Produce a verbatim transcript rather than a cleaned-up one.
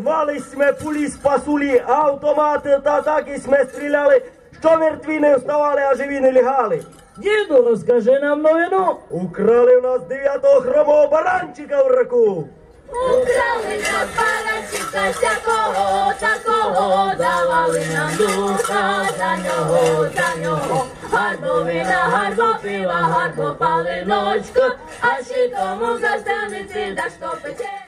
мали сме пулі спасулі, автомати та атаки сме стріляли, що мертві вставали, а живі не лягали. Діду, розкажи нам новину. Украли в нас дев'ятого хромого баранчика в раку. Украли нас баранчика всякого такого, давали нам духа за нього, за нього. Гарбо вина, гарбо пива, гарбо палиночко, а ще тому заставниці, да що пече.